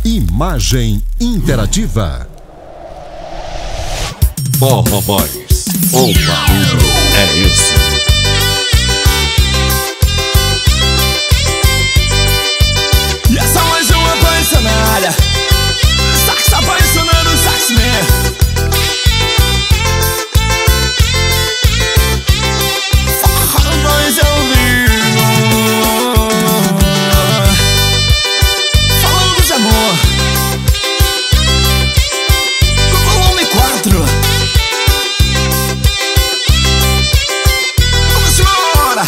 Imagem interativa. Forró Boys, o barulho é esse. E essa mais uma apaixonada, sax apaixonando o sax man. Forró Boys é o vivo, falando de amor, com volume 4. Vamos embora.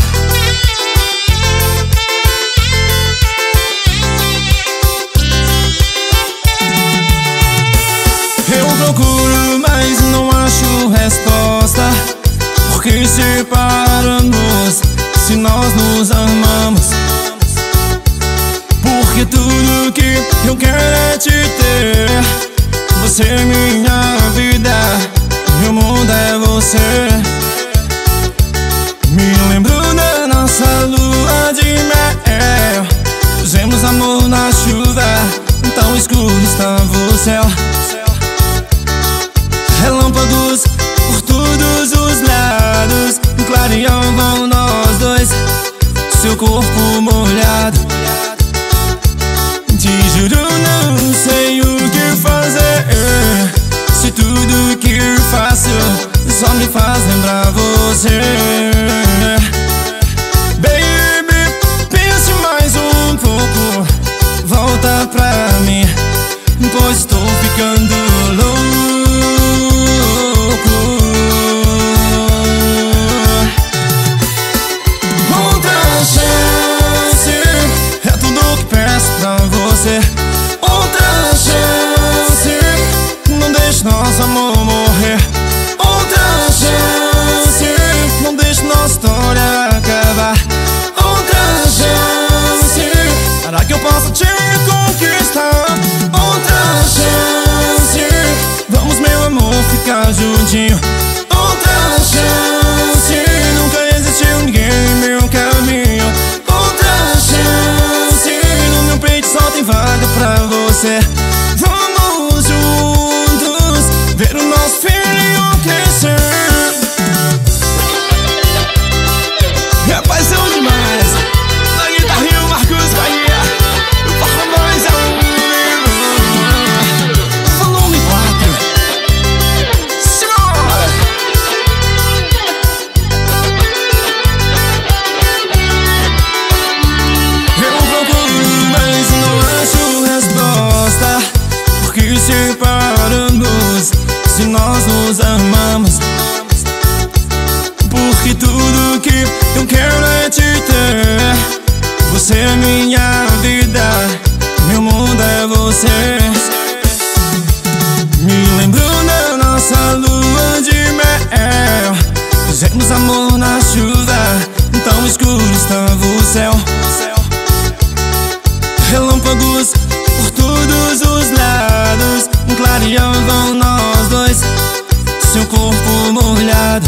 Eu procuro, mas não acho resposta. Por que separamos se nós nos amamos? Porque tudo que eu quero é te ter. Você é minha vida, meu mundo é você. Me lembro da nossa lua de mel. Fizemos amor na chuva, tão escuro estava o céu. Relâmpagos por todos os lados clareavam nós dois, seu corpo molhado. Te juro, não sei o que fazer, se tudo que eu faço só me faz lembrar você. Baby, pense mais um pouco, volta pra mim, pois estou ficando louco. Outra chance, não deixe nosso amor morrer. Outra chance, não deixe nossa história acabar. Outra chance, para que eu possa te conquistar. Outra chance, vamos meu amor ficar juntinho. Outra chance, nunca existiu ninguém em meu caminho. Outra chance, no meu peito só tem vaga pra você. Vamos juntos ver o nosso filho crescer. É paixão demais. Na guitarrinha o Marcos Bahia, o Forró Boys é um livro. Volume 4. Simbora! Eu procuro, mas não acho resposta. Por que separamos se nós nos amamos? Porque tudo que eu quero é te ter. Você é minha vida, meu mundo é você. Me lembro da nossa lua de mel. Fizemos amor na chuva, tão escuro estava o céu. Relâmpagos por todos os lados clareavam nós dois, seu corpo molhado.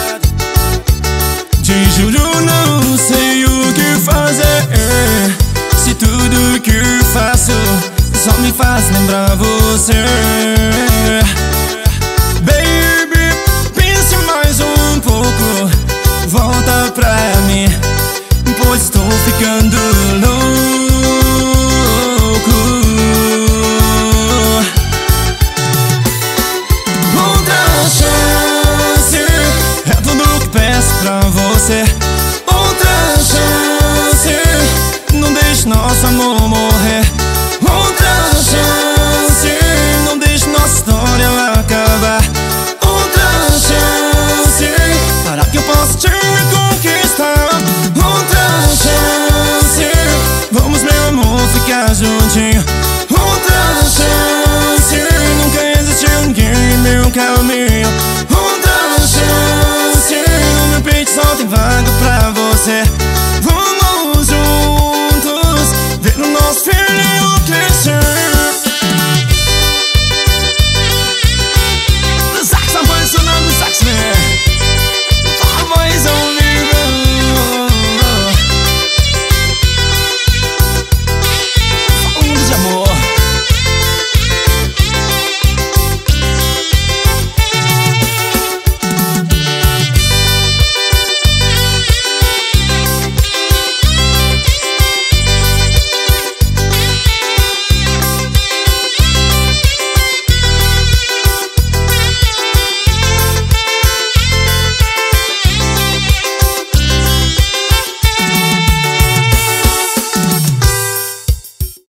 Te juro, não sei o que fazer, se tudo que eu faço só me faz lembrar você. Baby, pense mais um pouco, volta pra mim, pois estou ficando louco. Outra chance, é tudo que peço pra você. Outra chance, não deixe nosso amor morrer.